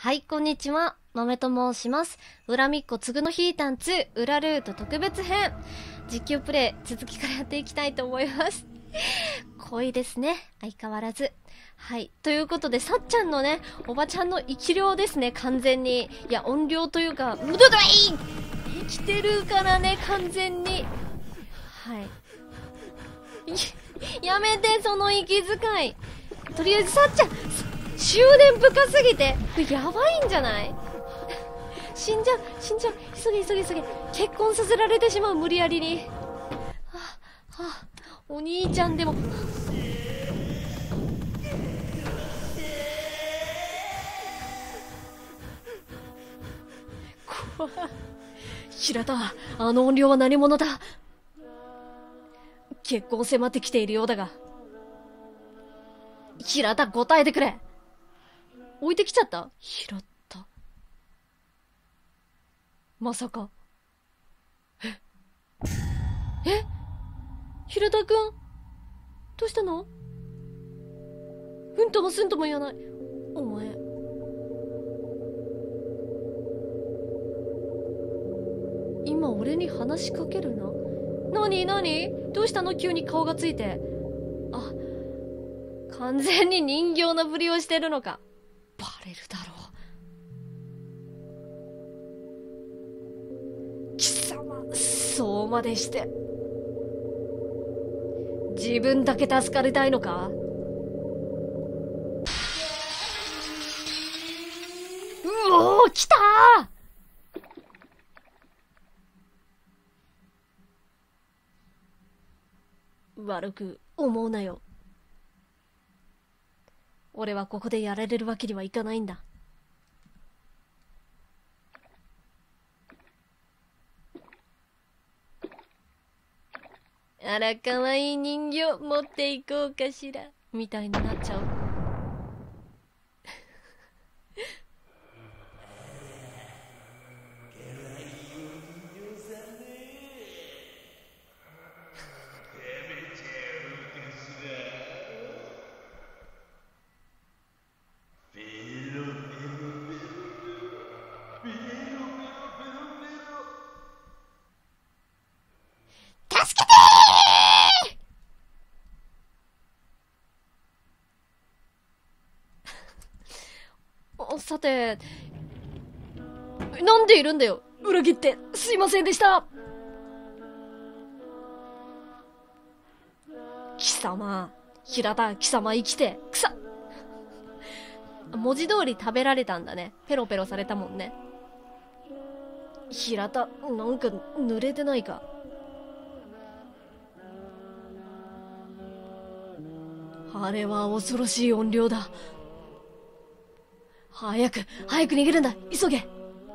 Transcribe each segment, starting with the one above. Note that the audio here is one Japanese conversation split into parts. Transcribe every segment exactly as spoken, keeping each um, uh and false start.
はい、こんにちは。豆と申します。恨みっこつぐのヒータンツー裏ルート特別編。実況プレイ、続きからやっていきたいと思います。濃いですね。相変わらず。はい。ということで、さっちゃんのね、おばちゃんの生き量ですね、完全に。いや、音量というか、ムドドイ生きてるからね、完全に。はい。やめて、その息遣い。とりあえず、さっちゃん、執念深すぎて、これやばいんじゃない？死んじゃう、死んじゃう。急げ急げ急げ。結婚させられてしまう、無理やりに。はあ、はあ、お兄ちゃんでも。怖い。平田、あの音量は何者だ？結婚迫ってきているようだが。平田、答えてくれ。置いてきちゃった？平田。まさか。ええ平田くんどうしたの？うんともすんとも言わない。お前。今俺に話しかけるな。なになに？どうしたの？急に顔がついて。あ、完全に人形のふりをしてるのか。バレるだろう。貴様、そうまでして。自分だけ助かりたいのか？うおー、来たー！悪く思うなよ。俺はここでやられるわけにはいかないんだ。あら、かわいい人形持っていこうかしら。みたいになっちゃう。さて、なんでいるんだよ、裏切って。すいませんでした。貴様、平田、貴様生きて、くさ文字通り食べられたんだね。ペロペロされたもんね。平田、なんか濡れてないか？あれは恐ろしい音量だ。早く、早く逃げるんだ。急げ。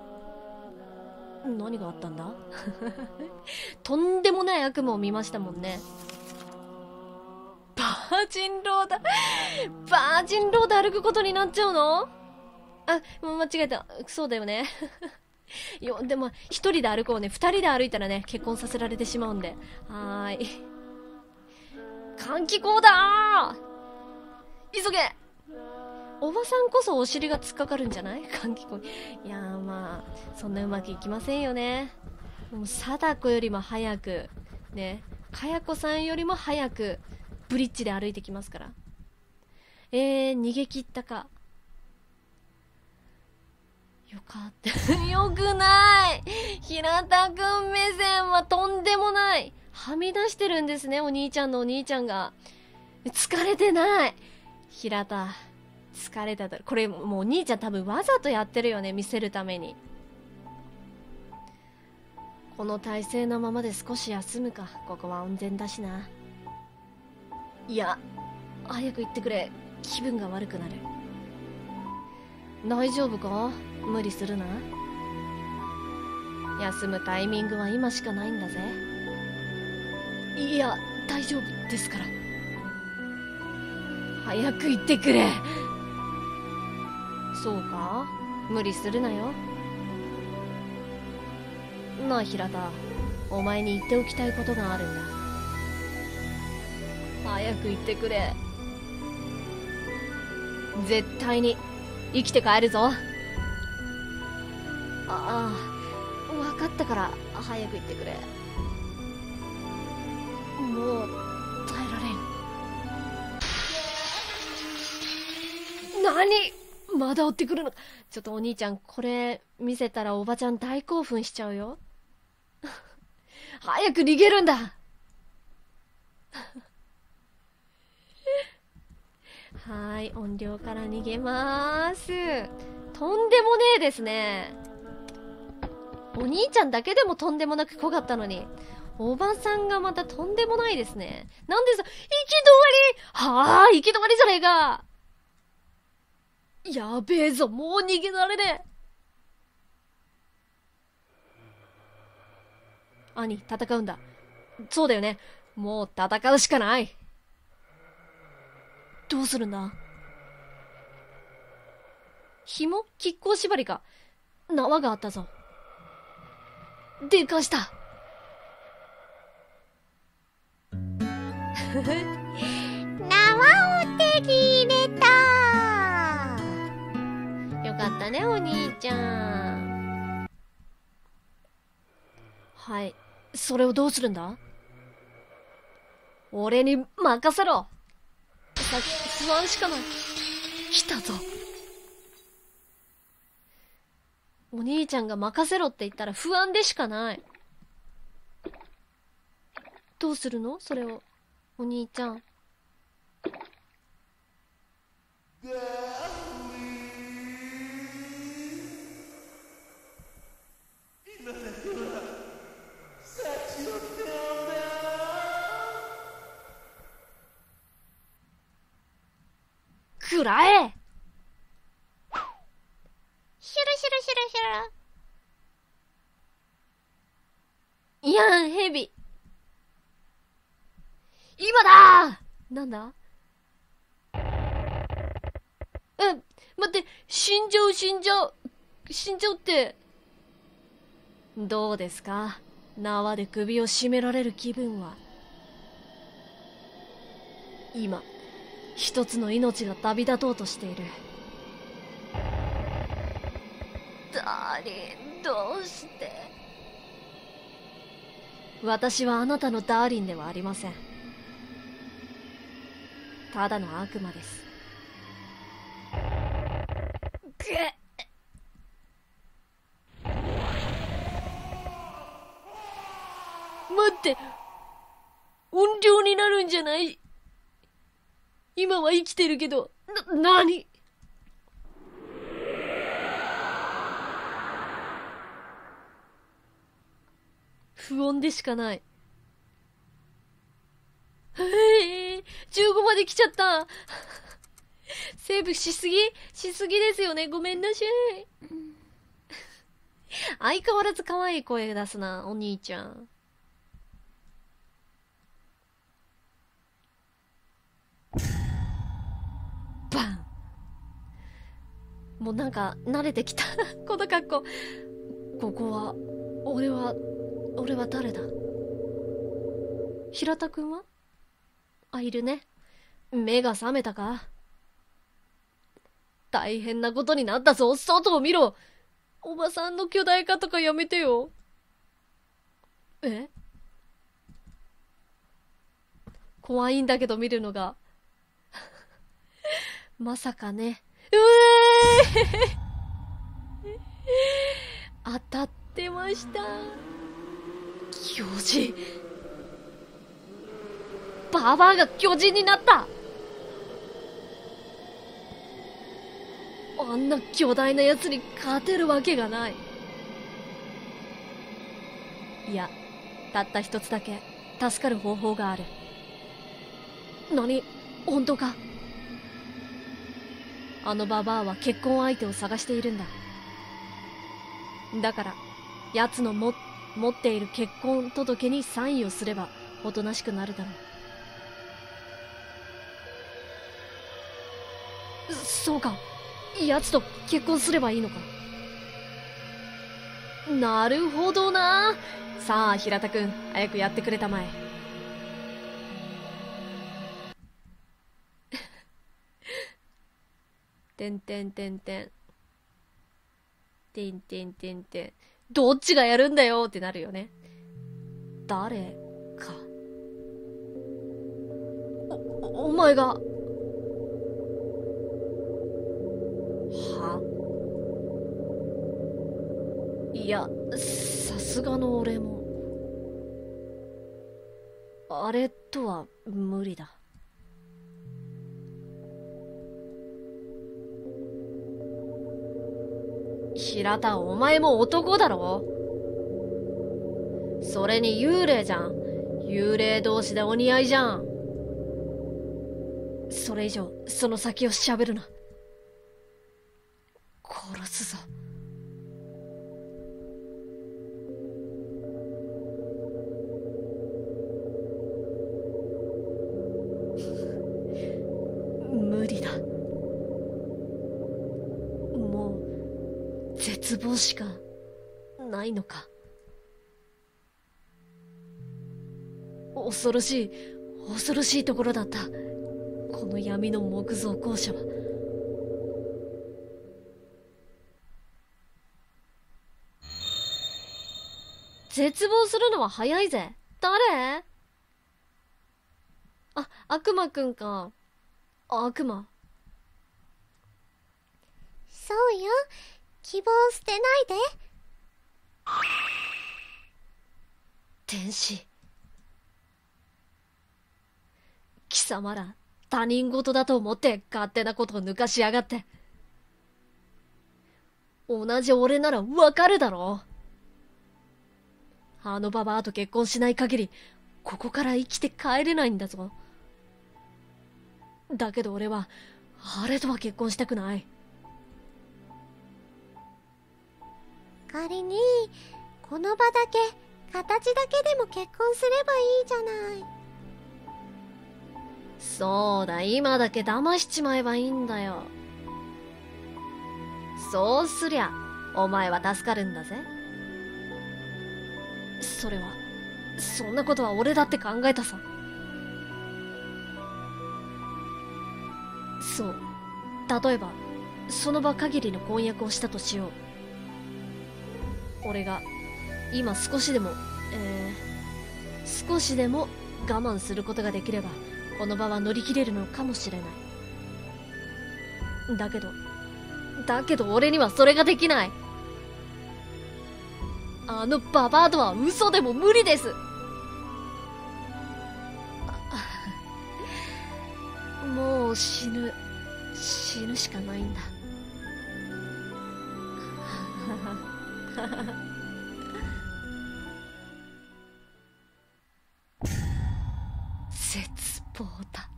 何があったんだ？とんでもない悪夢を見ましたもんね。バージンロード。バージンロード歩くことになっちゃうの？あ、間違えた。そうだよね。よ、でも、一人で歩こうね。二人で歩いたらね、結婚させられてしまうんで。はーい。換気口だー！急げ！おばさんこそお尻が突っかかるんじゃない？換気口。いやーまあ、そんなうまくいきませんよね。もう、貞子よりも早く、ね、かやこさんよりも早く、ブリッジで歩いてきますから。えー、逃げ切ったか。よかった。よくない平田くん目線はとんでもない。はみ出してるんですね、お兄ちゃんのお兄ちゃんが。疲れてない。平田。疲れただろ。これもうお兄ちゃん多分わざとやってるよね、見せるために。この体勢のままで少し休むか。ここは温泉だしな。いや、早く行ってくれ。気分が悪くなる。大丈夫か？無理するな。休むタイミングは今しかないんだぜ。いや、大丈夫ですから。早く行ってくれ。そうか？無理するなよ。なあ平田、お前に言っておきたいことがあるんだ。早く言ってくれ。絶対に生きて帰るぞ。 ああ、分かったから早く言ってくれ。もう耐えられん。何、まだ追ってくるの？ちょっとお兄ちゃん、これ見せたらおばちゃん大興奮しちゃうよ。早く逃げるんだ。はい、音量から逃げまーす。とんでもねえですね。お兄ちゃんだけでもとんでもなく濃かったのに、おばさんがまたとんでもないですね。なんでさ、行き止まり、はあ、行き止まりじゃねえか。やべえぞ、もう逃げられねえ。兄、戦うんだ。そうだよね。もう戦うしかない。どうするんだ？紐？亀甲縛りか。縄があったぞ。でかした。縄を手に入れた。よかったね、お兄ちゃん。はい。それをどうするんだ？俺に任せろ。さっき不安しかない。来たぞ。お兄ちゃんが任せろって言ったら不安でしかない。どうするのそれを、お兄ちゃん。くらえ。シュルシュルシュルシュル。いやん、ヘビ。今だー。なんだ？え、待って、死んじゃう死んじゃう。死んじゃうって。どうですか？縄で首を絞められる気分は。今、一つの命が旅立とうとしている。ダーリン、どうして？私はあなたのダーリンではありません。ただの悪魔です。くっ。待って、音量になるんじゃない？今は生きてるけど、な、なに？不穏でしかない。へえ、じゅうごまで来ちゃった。セーブしすぎしすぎですよね。ごめんなさい。相変わらず可愛い声出すな、お兄ちゃん。バン。もうなんか慣れてきた。この格好。ここは、俺は、俺は誰だ？平田くんは？あ、いるね。目が覚めたか？大変なことになったぞ。外を見ろ。おばさんの巨大化とかやめてよ。え？怖いんだけど見るのが。まさかね。うえー当たってました。巨人。ババアが巨人になった。あんな巨大な奴に勝てるわけがない。いや、たった一つだけ助かる方法がある。何？本当か？あのババアは結婚相手を探しているんだ。だから、奴のも持っている結婚届にサインをすればおとなしくなるだろう。そうか。奴と結婚すればいいのか。なるほどな。さあ、平田くん、早くやってくれたまえ。てんてんてんてん。 てんてんてんてん。どっちがやるんだよってなるよね。誰か。お、お前が。はいや、さすがの俺も。あれとは無理だ。平田、お前も男だろ？それに幽霊じゃん。幽霊同士でお似合いじゃん。それ以上、その先を喋るな。殺すぞ。無理だ。もう、絶望しかないのか。恐ろしい、恐ろしいところだった。この闇の木造校舎は。絶望するのは早いぜ。誰？あ、悪魔くんか。悪魔。 そうよ。希望捨てないで。 天使。貴様ら、他人事だと思って勝手なことを抜かしやがって。同じ俺ならわかるだろう。あのババアと結婚しない限り、ここから生きて帰れないんだぞ。だけど俺は、あれとは結婚したくない。 仮に、この場だけ、形だけでも結婚すればいいじゃない。 そうだ、今だけ騙しちまえばいいんだよ。そうすりゃ、お前は助かるんだぜ。それは、そんなことは俺だって考えたさ。そう。例えば、その場限りの婚約をしたとしよう。俺が、今少しでも、えー、少しでも我慢することができれば、この場は乗り切れるのかもしれない。だけど、だけど俺にはそれができない。あのババアとは嘘でも無理です。もう死ぬ、死ぬしかないんだ。絶望だ。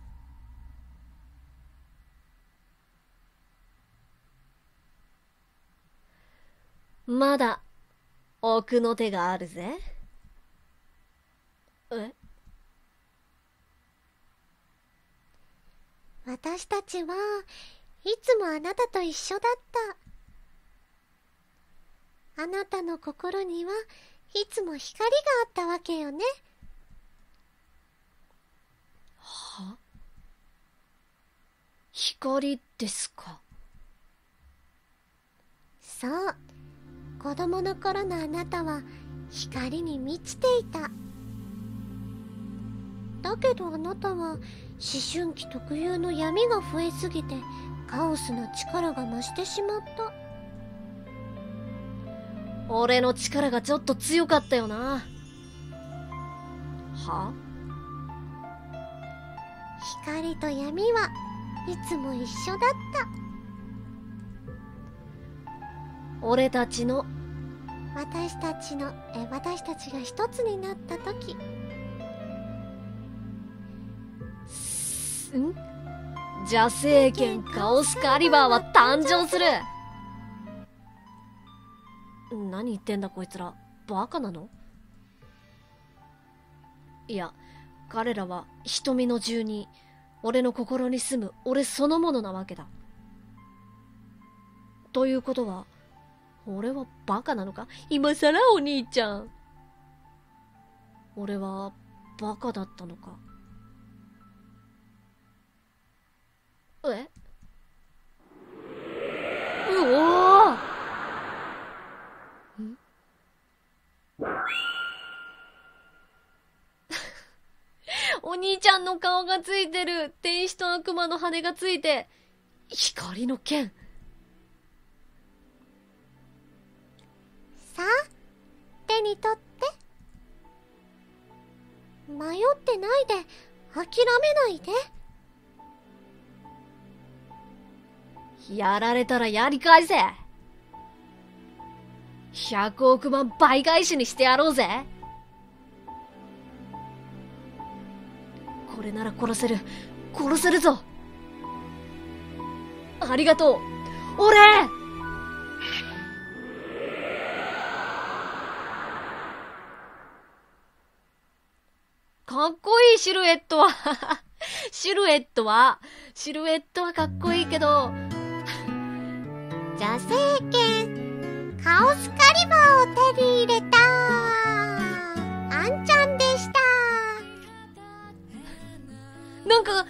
まだ奥の手があるぜ。え？ 私たちはいつもあなたと一緒だった。あなたの心にはいつも光があったわけよね。 は？光ですか？ そう。子供の頃のあなたは光に満ちていた。だけどあなたは思春期特有の闇が増えすぎてカオスな力が増してしまった。 俺の力がちょっと強かったよな。は？ 光と闇はいつも一緒だった。 俺たちの私たちのえ私たちが一つになった時、 ん？邪聖剣カオスカリバーは誕生する。何言ってんだこいつら。バカなの？いや、彼らは瞳の住人、俺の心に住む俺そのものなわけだ。ということは、俺はバカなのか？今さらお兄ちゃん。俺はバカだったのか？え？うおー！ 兄ちゃんの顔がついてる。天使と悪魔の羽がついて、光の剣。 さあ、手に取って。迷ってないで、諦めないで。 やられたらやり返せ。百億万倍返しにしてやろうぜ。これなら殺せる。殺せるぞ。ありがとう。俺かっこいいシルエットはシルエットはシルエットはかっこいいけど、 女性剣カオスカリバーを手に入れたあんちゃんでした。 なんか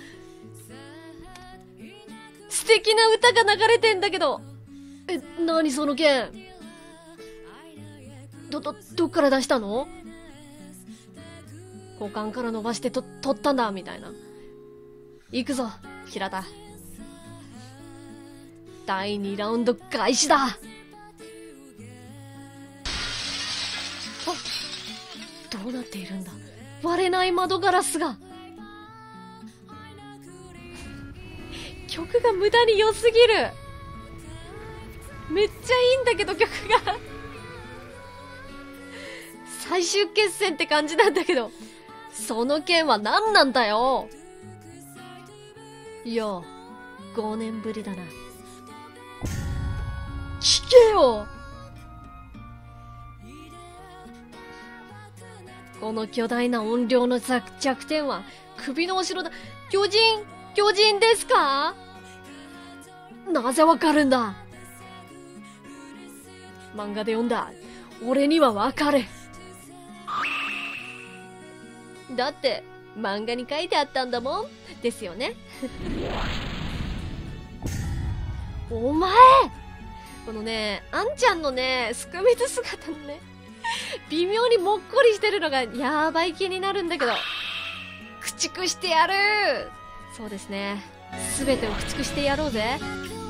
素敵な歌が流れてんだけど、え、なにその剣。ど、ど、どっから出したの？股間から伸ばしてと、取ったんだ、みたいな。行くぞ、平田。だいにラウンド開始だ。あ、どうなっているんだ。割れない窓ガラスが。曲が無駄に良すぎる。めっちゃいいんだけど、曲が。最終決戦って感じなんだけど、その剣は何なんだよ。いや、ごねんぶりだな。聞けよ。この巨大な音量の弱点は首の後ろだ。巨人巨人ですか？なぜわかるんだ？漫画で読んだ。俺にはわかる。だって漫画に書いてあったんだもん。ですよね。お前、このね、あんちゃんのね、すくみず姿のね、微妙にもっこりしてるのがやばい気になるんだけど、駆逐してやる。そうですね、すべてを駆逐してやろうぜ。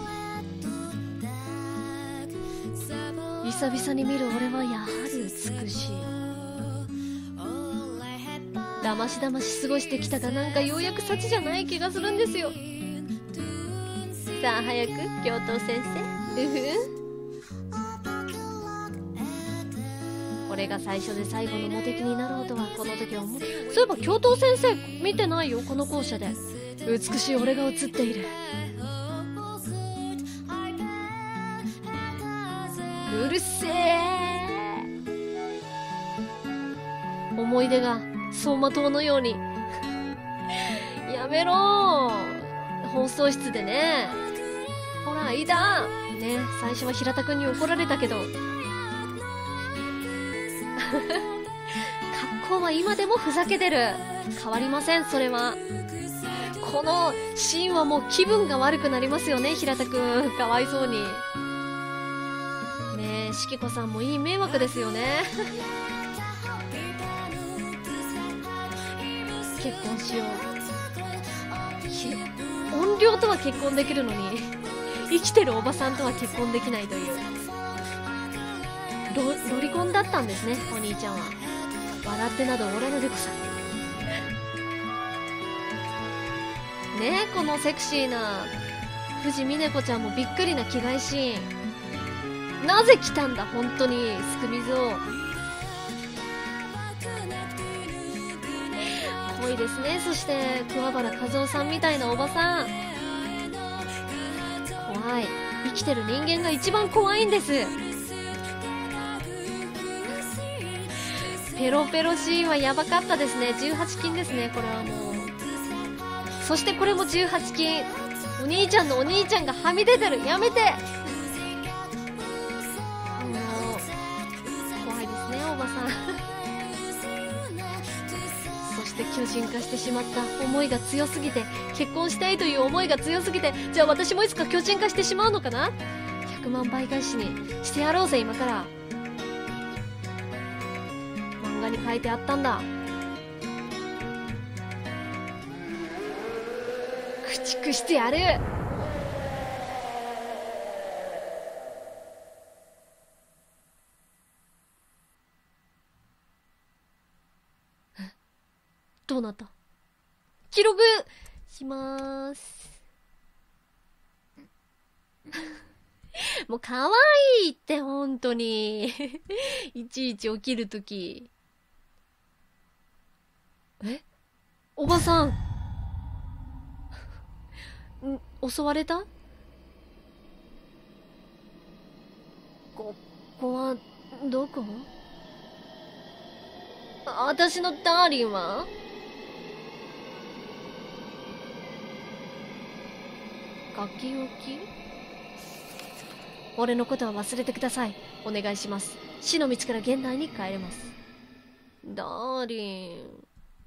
久々に見る俺はやはり美しい。だましだまし過ごしてきたが、なんかようやく幸じゃない気がするんですよ。さあ早く教頭先生。うふこれが最初で最後のモテキになろうとはこの時は思う。そういえば教頭先生見てないよ、この校舎で。美しい俺が映っている。うるせえ。思い出が走馬灯のようにやめろ。放送室でね、ほらいいだね、最初は平田くんに怒られたけど格好は今でもふざけてる。変わりません、それは。このシーンはもう気分が悪くなりますよね、平田くん。かわいそうにねえ、しきこさんもいい迷惑ですよね結婚しよう。音量とは結婚できるのに生きてるおばさんとは結婚できないという。 ロ, ロリコンだったんですね、お兄ちゃんは。笑ってなどおらぬでこさねえ、このセクシーな藤美音子ちゃんもびっくりな着替えシーン。なぜ来たんだ本当にすくみずを。濃いですね。そして桑原和夫さんみたいなおばさん、怖い。生きてる人間が一番怖いんです。ペロペロシーンはやばかったですね。じゅうはち禁ですね、これはもう。そしてこれもじゅうはち禁。お兄ちゃんのお兄ちゃんがはみ出てる。やめて。もう怖いですね、おばさんそして巨人化してしまった。思いが強すぎて、結婚したいという思いが強すぎて、じゃあ私もいつか巨人化してしまうのかな。ひゃくまん倍返しにしてやろうぜ、今から。漫画に書いてあったんだ。 くしてやる。どうなった？記録しまーす。もう可愛いって本当に。いちいち起きるとき。え？おばさん。ん、襲われた？ここはどこ？あ、私のダーリンは？書き置き？俺のことは忘れてください。お願いします。死の道から現代に帰れます。ダーリン。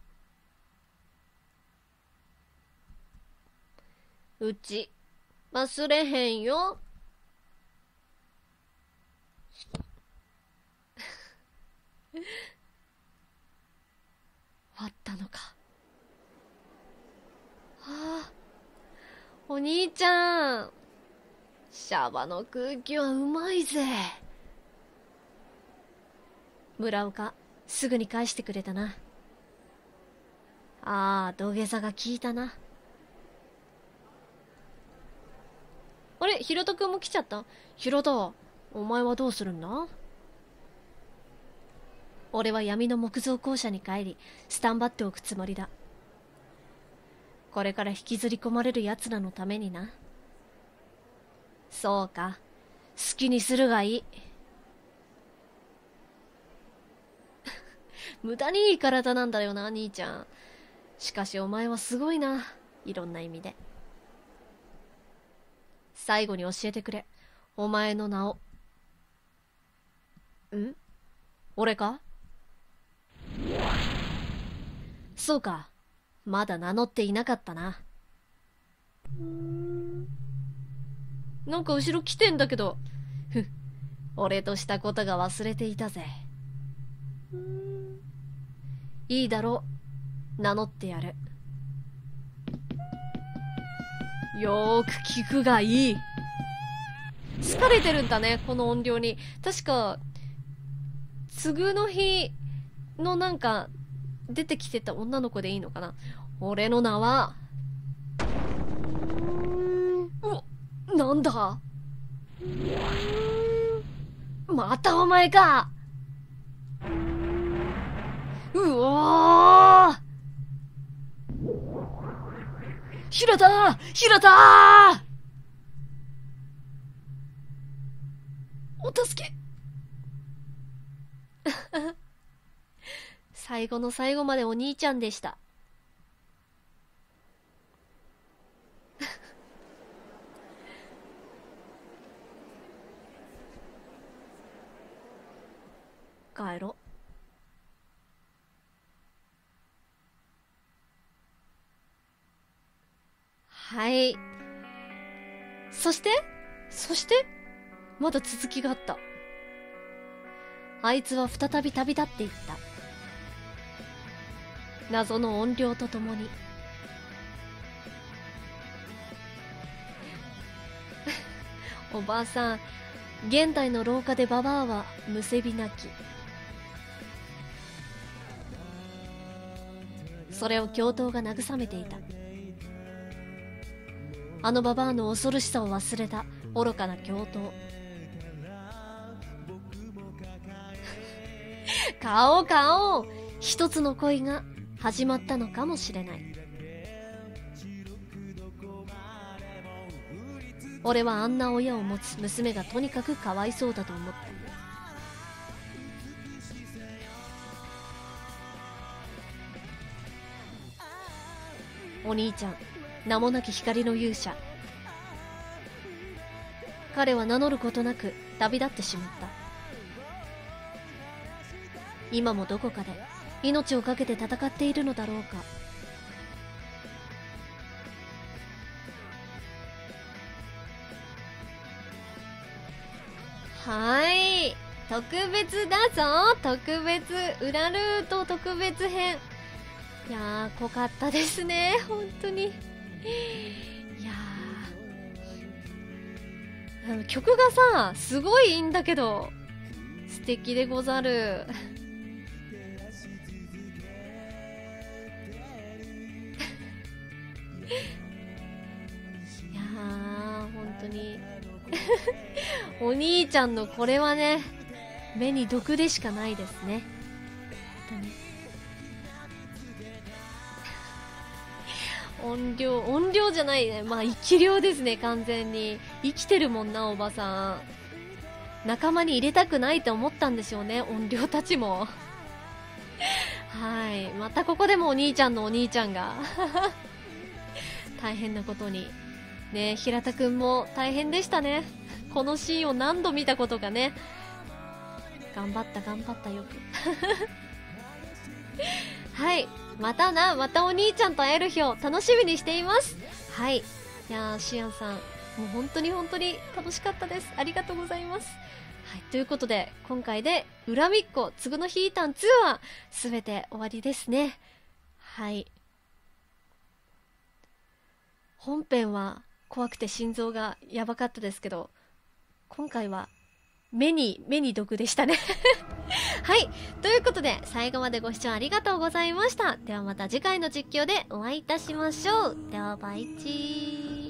うち、忘れへんよ。あったのか。はあ、お兄ちゃん。シャバの空気はうまいぜ。村岡、すぐに返してくれたな。ああ、土下座が効いたな。あれ、ヒロト君も来ちゃった？ヒロト、お前はどうするんだ？俺は闇の木造校舎に帰り、スタンバっておくつもりだ。これから引きずり込まれる奴らのためにな。そうか。好きにするがいい。無駄にいい体なんだよな、兄ちゃん。しかしお前はすごいな。いろんな意味で。最後に教えてくれ。お前の名を。ん？俺か？そうか。まだ名乗っていなかったな。なんか後ろ来てんだけど。ふっ。俺としたことが忘れていたぜ。いいだろう。名乗ってやる。よーく聞くがいい。疲れてるんだね、この音量に。確か、つぐの日のなんか、出てきてた女の子でいいのかな。俺の名は、お、なんだ？またお前か。うおー！平田！平田！お助け。最後の最後までお兄ちゃんでした。帰ろう。はい。そしてそしてまだ続きがあった。あいつは再び旅立っていった。謎の音量とともに。おばあさん、現代の廊下でババアはむせび泣き。それを教頭が慰めていた。あのババアの恐ろしさを忘れた愚かな教頭。顔顔、一つの恋が始まったのかもしれない。俺はあんな親を持つ娘がとにかくかわいそうだと思った。お兄ちゃん、名もなき光の勇者。彼は名乗ることなく旅立ってしまった。今もどこかで命を懸けて戦っているのだろうか。はい、特別だぞ。特別裏ルート特別編。いやー、濃かったですね、本当に。いあの曲がさ、すごいいいんだけど、素敵でござる。いやー、本当に。お兄ちゃんのこれはね、目に毒でしかないですね。本当に。音量、音量じゃないね。まあ、生き量ですね、完全に。生きてるもんな、おばさん。仲間に入れたくないと思ったんでしょうね、音量たちも。はい。またここでもお兄ちゃんのお兄ちゃんが。大変なことに。ね、平田くんも大変でしたね。このシーンを何度見たことかね。頑張った、頑張った、よく。はい。またな、またお兄ちゃんと会える日を楽しみにしています。はい。いやー、シアンさん、もう本当に本当に楽しかったです。ありがとうございます。はい。ということで、今回で、恨みっこ、つぐのヒータンツーは、すべて終わりですね。はい。本編は、怖くて心臓がやばかったですけど、今回は、目に、目に毒でしたね。はい。ということで、最後までご視聴ありがとうございました。ではまた次回の実況でお会いいたしましょう。では、バイチー。